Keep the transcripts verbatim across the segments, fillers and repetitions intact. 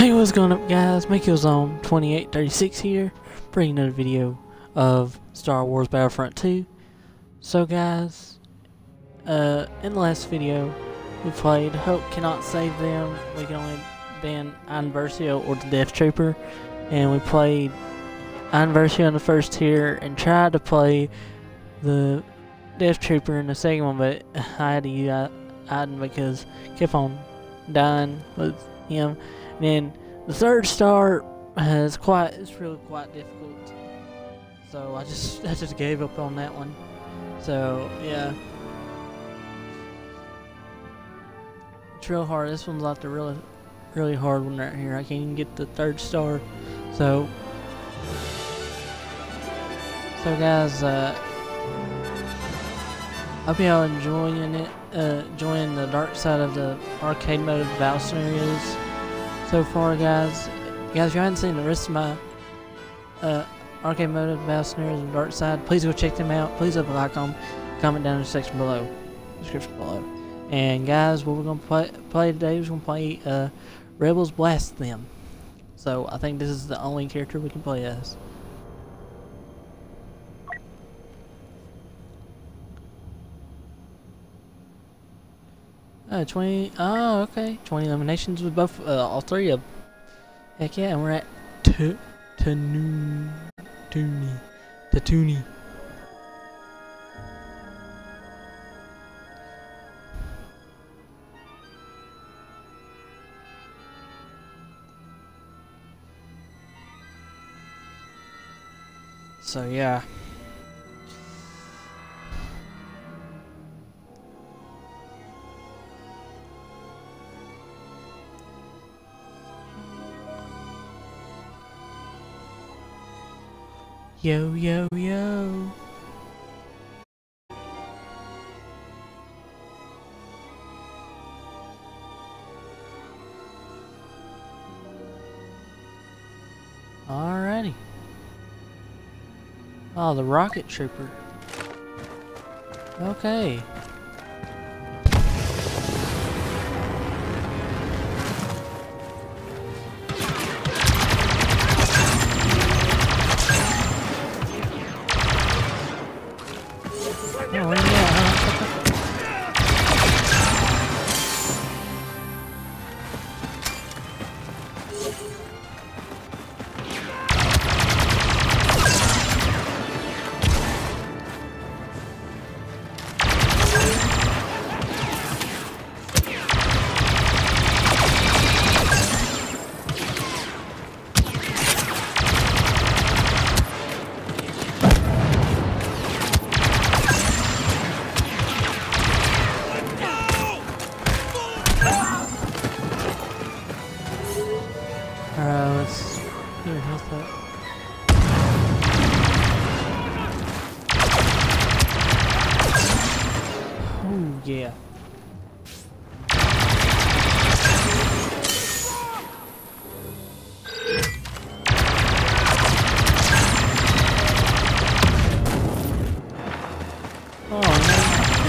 Hey, what's going up, guys? MakeYourZone twenty-eight thirty-six here, bringing another video of Star Wars Battlefront two. So, guys, uh, in the last video, we played Hope Cannot Save Them. We can only ban Iron Versio or the Death Trooper, and we played Iron Versio in the first tier and tried to play the Death Trooper in the second one, but I had to use Iden because I kept on dying with him. And then the third star is quite, it's really quite difficult. So I just, I just gave up on that one. So yeah, it's real hard. This one's like the really, really hard one right here. I can't even get the third star. So, so guys, uh, hope y'all enjoying it, uh, enjoying the dark side of the arcade mode of the battle scenarios so far, guys. Guys, if you haven't seen the rest of my uh, arcade mode of the battle scenarios and dark side, please go check them out. Please leave a like on them, comment down in the section below, description below. And guys, what we're gonna play, play today is we're gonna play uh, Rebels Blast Them. So I think this is the only character we can play as. Uh, twenty, oh, okay. twenty eliminations with both, uh, all three of them. Heck yeah, and we're at T Tanu Tuni. Tatuni. So, yeah. Yo, yo, yo. Alrighty. Oh, the rocket trooper. Okay. Oh, yeah. Alright, let's get your health up. Oh, yeah. Oh, no.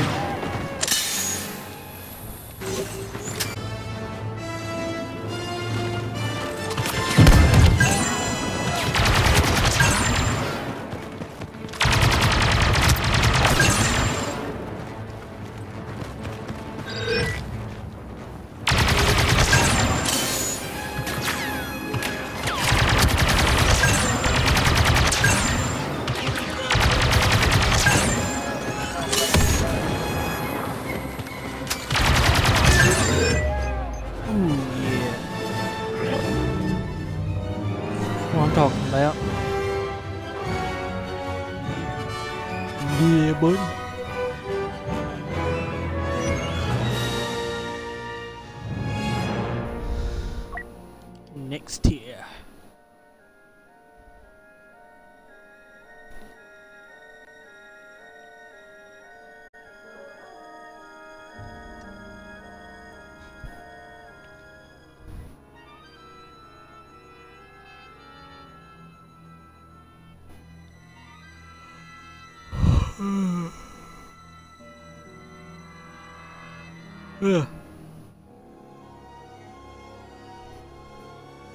What I'm talking about. Yeah, buddy. Next tier. Ugh.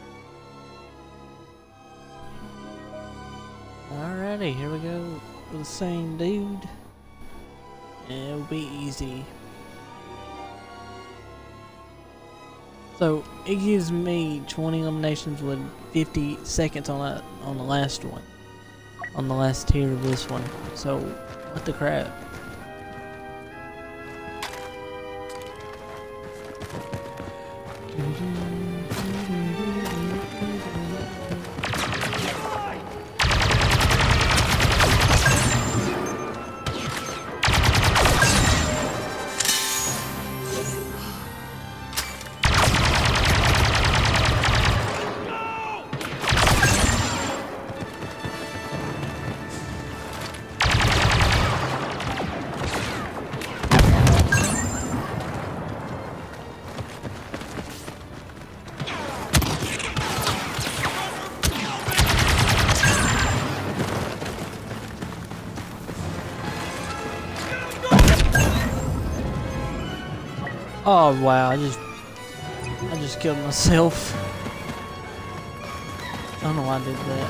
Alrighty, here we go with the same dude. And it'll be easy. So it gives me twenty eliminations with fifty seconds on that on the last one. On the last tier of this one. So what the crap? Oh wow, I just I just killed myself. I don't know why I did that.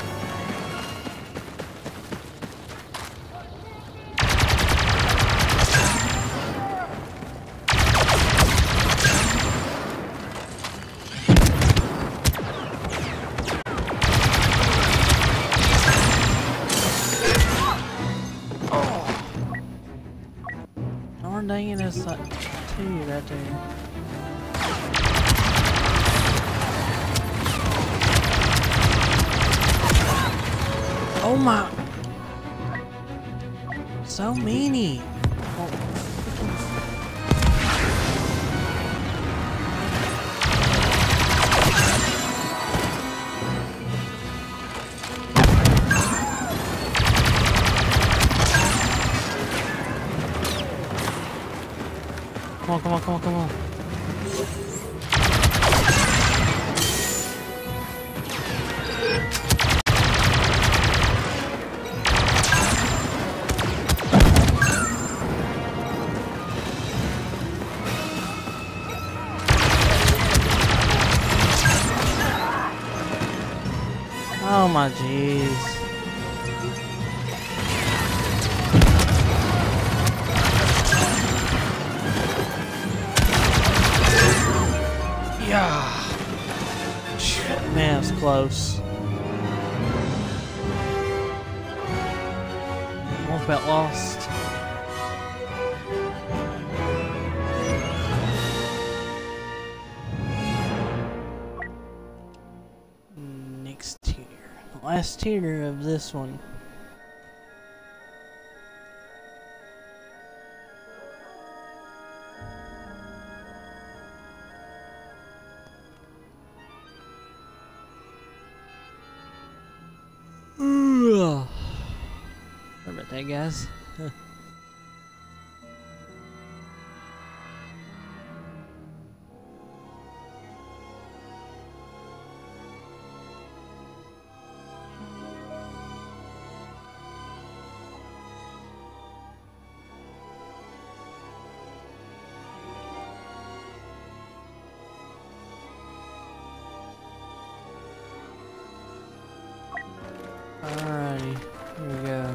Oh. Darn dang it, that's like two right there. Oh my! So many! Oh. Come on, come on, come on, come on. Oh my jeez. Yeah. Man, it's close. Almost about lost. Next tier. The last tier of this one. Sorry about that, guys. Alrighty, here we go.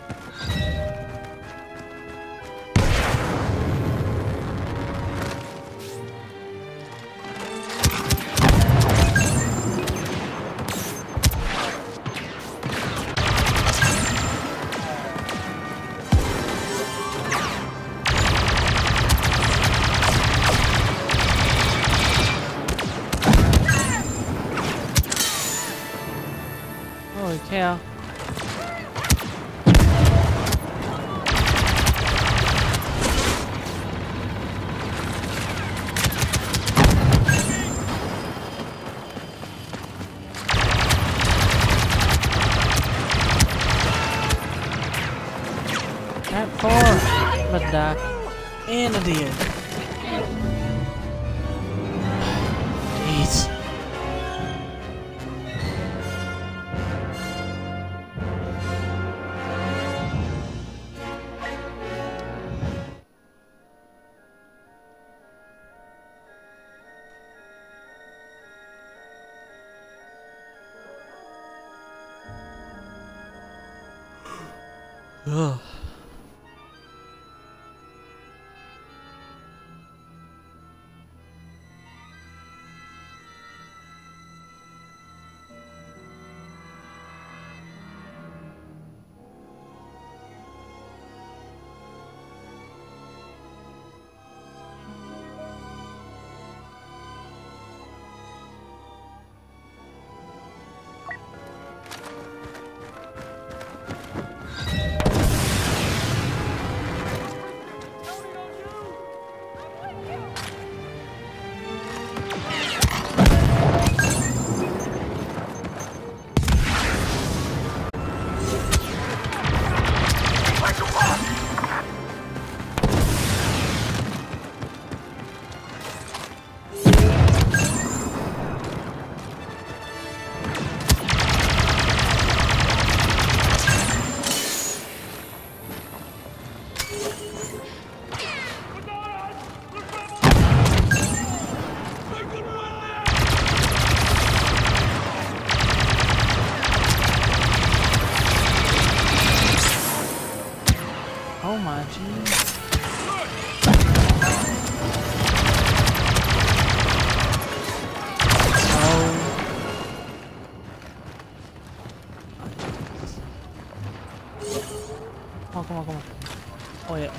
Holy cow. Not far, but die. And I did. Jeez. Ugh. Oh my jeez. Oh. Come on, come on, come on. Oh yeah.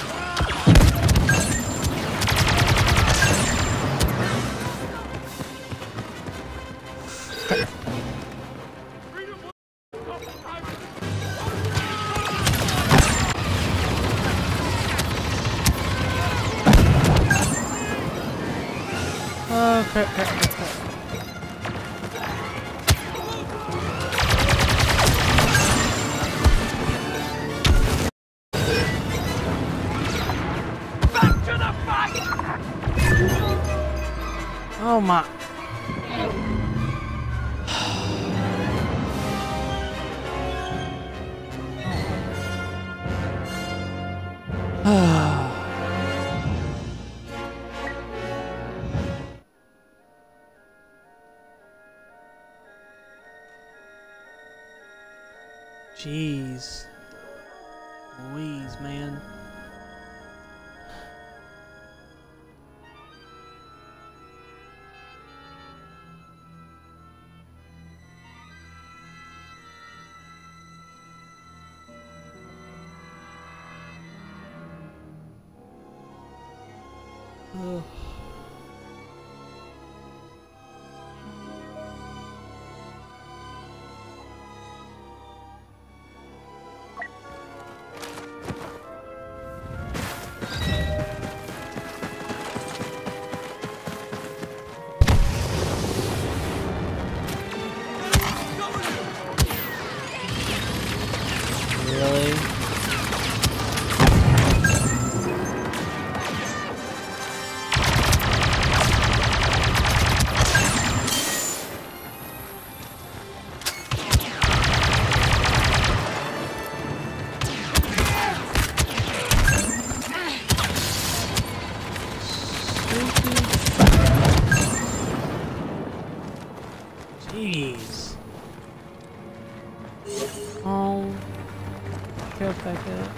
Oh, crap, crap, crap, crap. Back to the fight! Oh my. Jeez. Louise, man. Ugh. Really? Jeez. Oh. Go back up.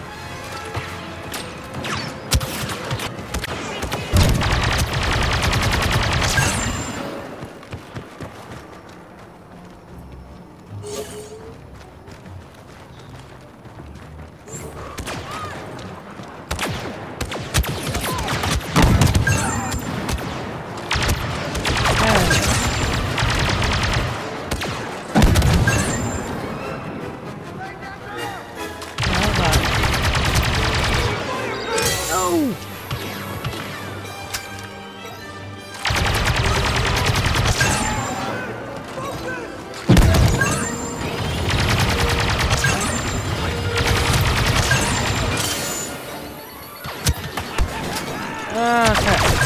Ah, crap.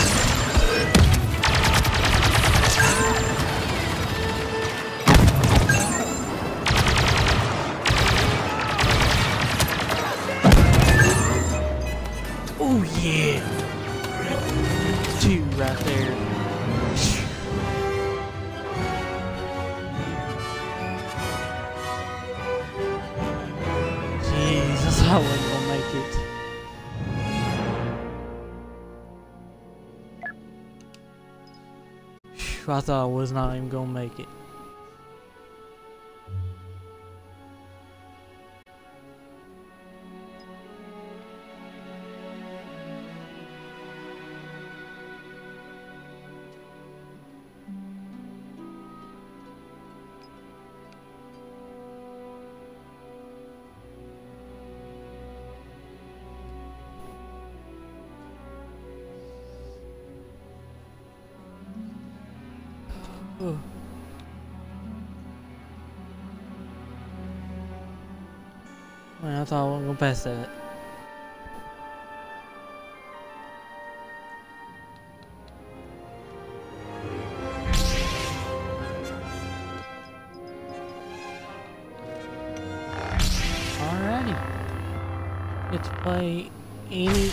Oh yeah. Two right there. Jeez. thought I wasn't gonna make it. Phew, I thought I was not even gonna make it. Oh. Man, I thought I wasn't gonna pass that. Alrighty. Get to play any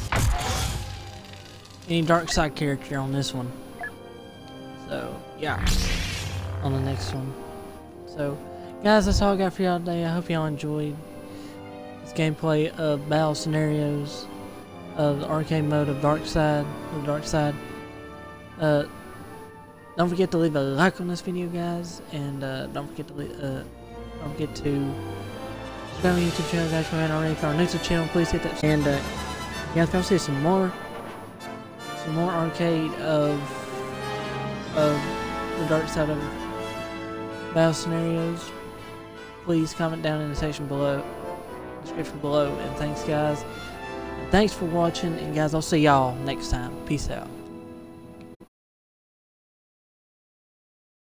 any dark side character on this one. So yeah, on the next one. So guys, that's all I got for y'all today. I hope y'all enjoyed this gameplay of battle scenarios of the arcade mode of Dark Side, of Dark Side. Uh, don't forget to leave a like on this video, guys, and uh, don't forget to uh, don't forget to subscribe to my YouTube channel, guys. If you haven't already, if you're new to the channel, please hit that. And uh, you guys, come see some more, some more arcade of. of the dark side of battle scenarios, please comment down in the section below, description below, and thanks guys, and thanks for watching, and guys, I'll see y'all next time. Peace out.